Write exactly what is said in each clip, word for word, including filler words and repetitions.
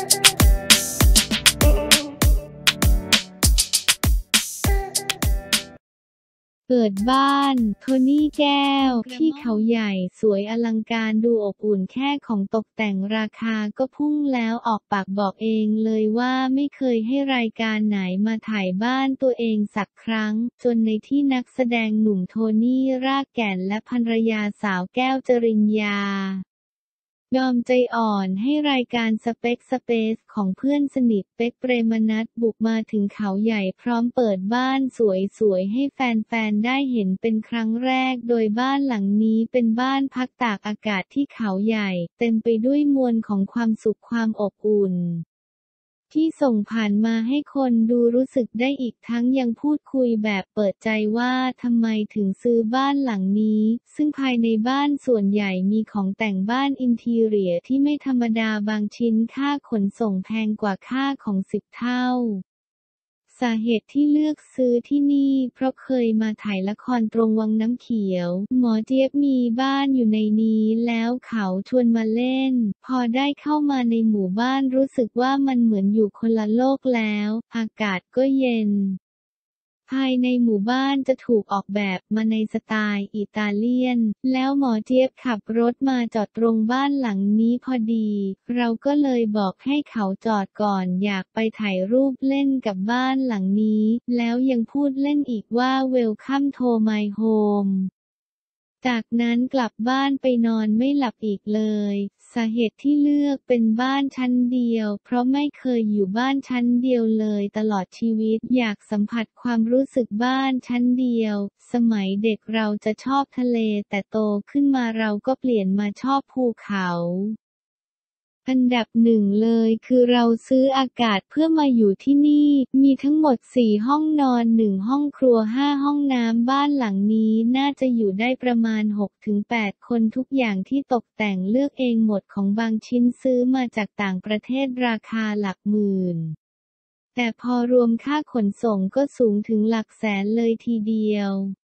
เปิดบ้าน โทนี่แก้ว ที่เขาใหญ่สวยอลังการดูอบอุ่นแค่ของตกแต่งราคาก็พุ่งแล้วออกปากบอกเองเลยว่าไม่เคยให้รายการไหนมาถ่ายบ้านตัวเองสักครั้งจนในที่นักแสดงหนุ่มโทนี่รากแก่นและภรรยาสาวแก้วจริญญายอมใจอ่อนให้รายการสเปคสเปซของเพื่อนสนิทเป๊กเปรมนัสบุกมาถึงเขาใหญ่พร้อมเปิดบ้านสวยๆให้แฟนๆได้เห็นเป็นครั้งแรกโดยบ้านหลังนี้เป็นบ้านพักตากอากาศที่เขาใหญ่เต็มไปด้วยมวลของความสุขความอบอุ่นที่ส่งผ่านมาให้คนดูรู้สึกได้อีกทั้งยังพูดคุยแบบเปิดใจว่าทำไมถึงซื้อบ้านหลังนี้ซึ่งภายในบ้านส่วนใหญ่มีของแต่งบ้านอินทีเรียที่ไม่ธรรมดาบางชิ้นค่าขนส่งแพงกว่าค่าของสิบเท่าสาเหตุที่เลือกซื้อที่นี่เพราะเคยมาถ่ายละครตรงวังน้ำเขียวหมอเจี๊ยบมีบ้านอยู่ในนี้แล้วเขาชวนมาเล่นพอได้เข้ามาในหมู่บ้านรู้สึกว่ามันเหมือนอยู่คนละโลกแล้วอากาศก็เย็นภายในหมู่บ้านจะถูกออกแบบมาในสไตล์อิตาเลียนแล้วหมอเจี๊ยบขับรถมาจอดตรงบ้านหลังนี้พอดีเราก็เลยบอกให้เขาจอดก่อนอยากไปถ่ายรูปเล่นกับบ้านหลังนี้แล้วยังพูดเล่นอีกว่า Welcome to my home จากนั้นกลับบ้านไปนอนไม่หลับอีกเลยสาเหตุที่เลือกเป็นบ้านชั้นเดียวเพราะไม่เคยอยู่บ้านชั้นเดียวเลยตลอดชีวิตอยากสัมผัสความรู้สึกบ้านชั้นเดียวสมัยเด็กเราจะชอบทะเลแต่โตขึ้นมาเราก็เปลี่ยนมาชอบภูเขาอันดับหนึ่งเลยคือเราซื้ออากาศเพื่อมาอยู่ที่นี่มีทั้งหมดสี่ห้องนอนหนึ่งห้องครัวห้าห้องน้ำบ้านหลังนี้น่าจะอยู่ได้ประมาณ หกถึงแปด คนทุกอย่างที่ตกแต่งเลือกเองหมดของบางชิ้นซื้อมาจากต่างประเทศราคาหลักหมื่นแต่พอรวมค่าขนส่งก็สูงถึงหลักแสนเลยทีเดียว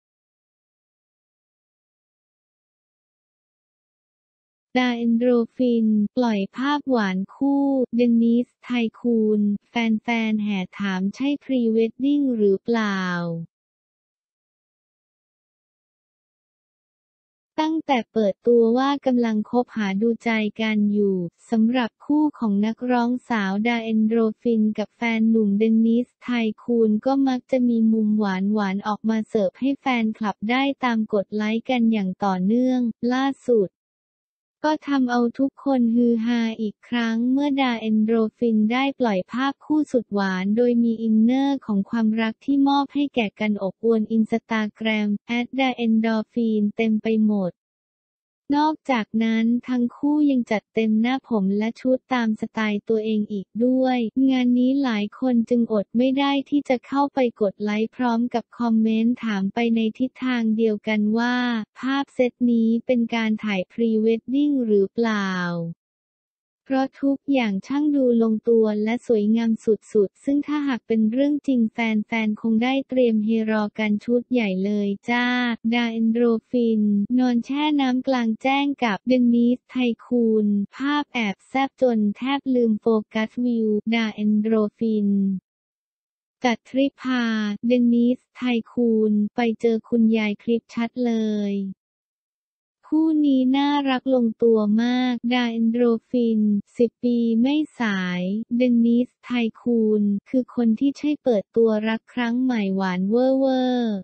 ดาเอนโดรฟินปล่อยภาพหวานคู่เดนิสไทคูนแฟนๆแห่ถามใช่พรีเวดดิ้งหรือเปล่าตั้งแต่เปิดตัวว่ากำลังคบหาดูใจกันอยู่สำหรับคู่ของนักร้องสาวดาเอนโดรฟินกับแฟนหนุ่มเดนิสไทคูนก็มักจะมีมุมหวานๆออกมาเสิร์ฟให้แฟนคลับได้ตามกดไลค์กันอย่างต่อเนื่องล่าสุดก็ทำเอาทุกคนฮือฮาอีกครั้งเมื่อดาเอนโดรฟินได้ปล่อยภาพคู่สุดหวานโดยมีอินเนอร์ของความรักที่มอบให้แก่กันอบอวลอินสตาแกรม แอท ดาเอนโดรฟินเต็มไปหมดนอกจากนั้นทั้งคู่ยังจัดเต็มหน้าผมและชุดตามสไตล์ตัวเองอีกด้วยงานนี้หลายคนจึงอดไม่ได้ที่จะเข้าไปกดไลค์พร้อมกับคอมเมนต์ถามไปในทิศทางเดียวกันว่าภาพเซตนี้เป็นการถ่ายพรีเวดดิ้งหรือเปล่าเพราะทุกอย่างช่างดูลงตัวและสวยงามสุดๆซึ่งถ้าหากเป็นเรื่องจริงแฟนๆคงได้เตรียมเฮรอกันชุดใหญ่เลยจ้าดาเอนโดรฟินนอนแช่น้ำกลางแจ้งกับเดนิสไทคูนภาพแอบแซ่บจนแทบลืมโฟกัสวิวดาเอนโดรฟินจัดทริปพาเดนิสไทคูนไปเจอคุณยายคลิปชัดเลยคู่นี้น่ารักลงตัวมากดาเอนโดรฟินสิบปีไม่สายเดนิสไทคูนคือคนที่ใช่เปิดตัวรักครั้งใหม่หวานเวอร์เวอร์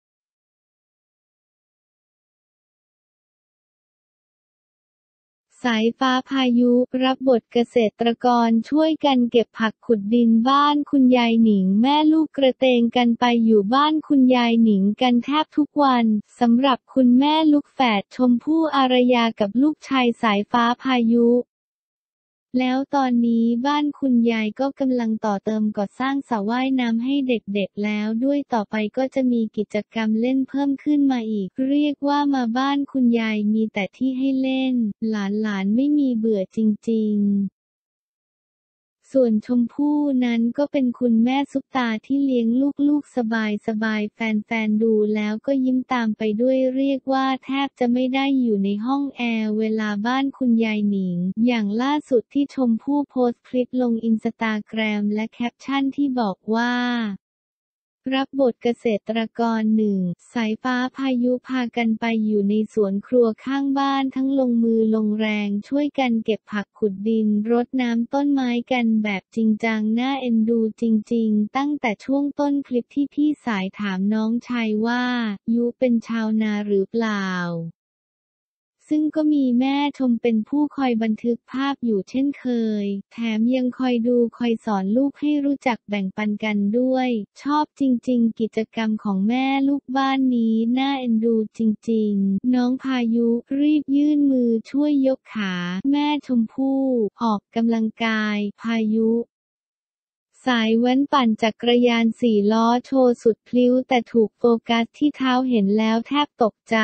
สายฟ้าพายุรับบทเกษตรกรช่วยกันเก็บผักขุดดินบ้านคุณยายหนิงแม่ลูกกระเตงกันไปอยู่บ้านคุณยายหนิงกันแทบทุกวันสำหรับคุณแม่ลูกแฝดชมพู่อารยากับลูกชายสายฟ้าพายุแล้วตอนนี้บ้านคุณยายก็กำลังต่อเติมก่อสร้างสระว่ายน้ำให้เด็กๆแล้วด้วยต่อไปก็จะมีกิจกรรมเล่นเพิ่มขึ้นมาอีกเรียกว่ามาบ้านคุณยายมีแต่ที่ให้เล่นหลานๆไม่มีเบื่อจริงๆส่วนชมพู่นั้นก็เป็นคุณแม่ซุปตาที่เลี้ยงลูกๆสบายๆแฟนๆดูแล้วก็ยิ้มตามไปด้วยเรียกว่าแทบจะไม่ได้อยู่ในห้องแอร์เวลาบ้านคุณยายหนิงอย่างล่าสุดที่ชมพู่โพสต์คลิปลงอินสตาแกรมและแคปชั่นที่บอกว่ารับบทเกษตรกรหนึ่งสายฟ้าพายุพากันไปอยู่ในสวนครัวข้างบ้านทั้งลงมือลงแรงช่วยกันเก็บผักขุดดินรดน้ำต้นไม้กันแบบจริงจังน่าเอ็นดูจริงๆตั้งแต่ช่วงต้นคลิปที่พี่สายถามน้องชายว่ายุเป็นชาวนาหรือเปล่าซึ่งก็มีแม่ชมเป็นผู้คอยบันทึกภาพอยู่เช่นเคยแถมยังคอยดูคอยสอนลูกให้รู้จักแบ่งปันกันด้วยชอบจริงๆกิจกรรมของแม่ลูกบ้านนี้น่าเอ็นดูจริงๆน้องพายุรีบยื่นมือช่วยยกขาแม่ชมพู่ออกกำลังกายพายุสายแว้นปั่นจักรยานสี่ล้อโชว์สุดพลิ้วแต่ถูกโฟกัสที่เท้าเห็นแล้วแทบตกใจ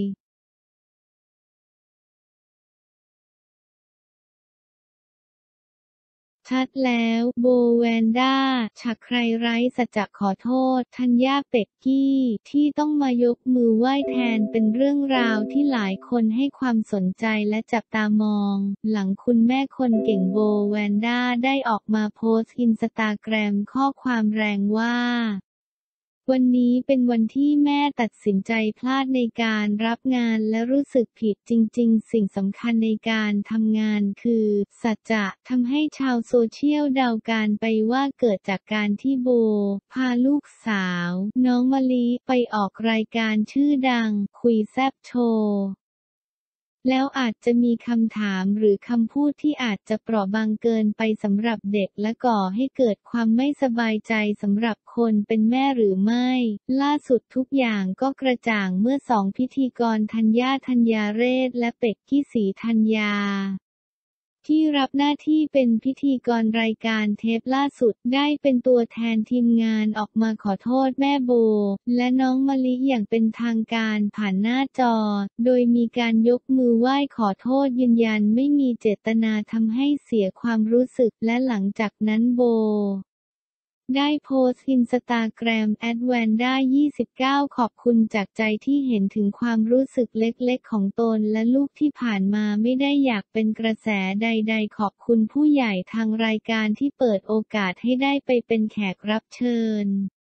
ชัดแล้วโบแวนด้าฉักใครไร้สัจจะขอโทษธัญญาเป็กกี้ที่ต้องมายกมือไหว้แทนเป็นเรื่องราวที่หลายคนให้ความสนใจและจับตามองหลังคุณแม่คนเก่งโบแวนด้าได้ออกมาโพสต์อินสตาแกรมข้อความแรงว่าวันนี้เป็นวันที่แม่ตัดสินใจพลาดในการรับงานและรู้สึกผิดจริงๆสิ่งสำคัญในการทำงานคือสัจจะทำให้ชาวโซเชียลเดาการไปว่าเกิดจากการที่โบพาลูกสาวน้องมะลิไปออกรายการชื่อดังคุยแซ่บโชว์แล้วอาจจะมีคำถามหรือคำพูดที่อาจจะเปราะบางเกินไปสำหรับเด็กและก่อให้เกิดความไม่สบายใจสำหรับคนเป็นแม่หรือไม่ล่าสุดทุกอย่างก็กระจ่างเมื่อสองพิธีกรธัญญาธัญญาเรศและเป็กกี้ศรีธัญญาที่รับหน้าที่เป็นพิธีกรรายการเทปล่าสุดได้เป็นตัวแทนทีมงานออกมาขอโทษแม่โบและน้องมะลิอย่างเป็นทางการผ่านหน้าจอโดยมีการยกมือไหว้ขอโทษยืนยันไม่มีเจตนาทำให้เสียความรู้สึกและหลังจากนั้นโบได้โพสต์อินสตาแกรมแอดแวนด้ายี่สิบเก้าขอบคุณจากใจที่เห็นถึงความรู้สึกเล็กๆของตนและลูกที่ผ่านมาไม่ได้อยากเป็นกระแสใดๆขอบคุณผู้ใหญ่ทางรายการที่เปิดโอกาสให้ได้ไปเป็นแขกรับเชิญ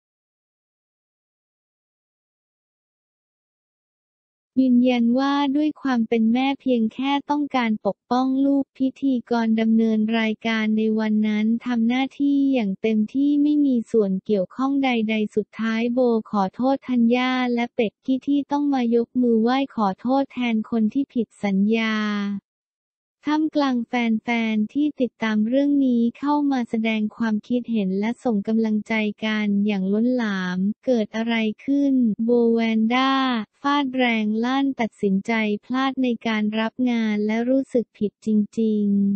ยืนยันว่าด้วยความเป็นแม่เพียงแค่ต้องการปกป้องลูกพิธีกรดำเนินรายการในวันนั้นทำหน้าที่อย่างเต็มที่ไม่มีส่วนเกี่ยวข้องใดๆสุดท้ายโบขอโทษธัญญาและเป็กกี้ที่ต้องมายกมือไหว้ขอโทษแทนคนที่ผิดสัญญาท่ามกลางแฟนๆที่ติดตามเรื่องนี้เข้ามาแสดงความคิดเห็นและส่งกำลังใจกันอย่างล้นหลามเกิดอะไรขึ้นโบแวนด้าฟาดแรงลั่นตัดสินใจพลาดในการรับงานและรู้สึกผิดจริงๆ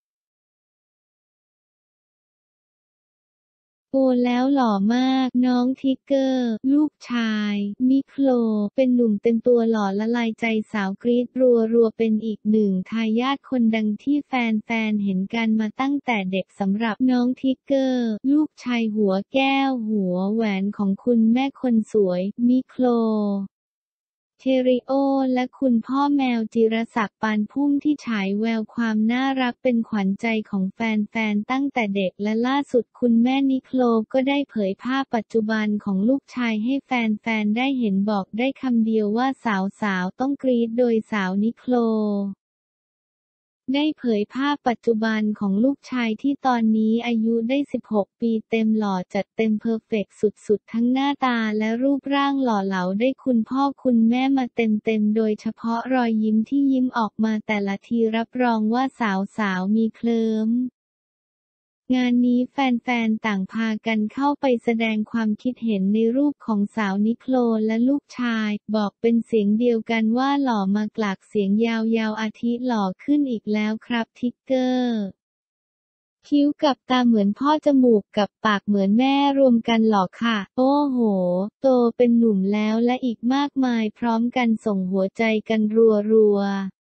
โตแล้วหล่อมากน้องทิกเกอร์ลูกชายมิโคลเป็นหนุ่มเต็มตัวหล่อละลายใจสาวกรี๊ดรัวๆเป็นอีกหนึ่งทายาทคนดังที่แฟนๆเห็นกันมาตั้งแต่เด็กสำหรับน้องทิกเกอร์ลูกชายหัวแก้วหัวแหวนของคุณแม่คนสวยมิโคลเทริโอและคุณพ่อแมวจิรศักดิ์ปานพุ่มที่ฉายแววความน่ารักเป็นขวัญใจของแฟนๆตั้งแต่เด็กและล่าสุดคุณแม่นิโคลก็ได้เผยภาพปัจจุบันของลูกชายให้แฟนๆได้เห็นบอกได้คำเดียวว่าสาวๆต้องกรี๊ดโดยสาวนิโคลได้เผยภาพปัจจุบันของลูกชายที่ตอนนี้อายุได้สิบหกปีเต็มหล่อจัดเต็มเพอร์เฟกต์สุดๆทั้งหน้าตาและรูปร่างหล่อเหลาได้คุณพ่อคุณแม่มาเต็มๆโดยเฉพาะรอยยิ้มที่ยิ้มออกมาแต่ละทีรับรองว่าสาวๆมีเคลิ้มงานนี้แฟนๆต่างพากันเข้าไปแสดงความคิดเห็นในรูปของสาวนิโคลและลูกชายบอกเป็นเสียงเดียวกันว่าหล่อมากลากเสียงยาวๆอาทิหล่อขึ้นอีกแล้วครับทิกเกอร์คิ้วกับตาเหมือนพ่อจมูกกับปากเหมือนแม่รวมกันหรอค่ะโอ้โหโตเป็นหนุ่มแล้วและอีกมากมายพร้อมกันส่งหัวใจกันรัวๆ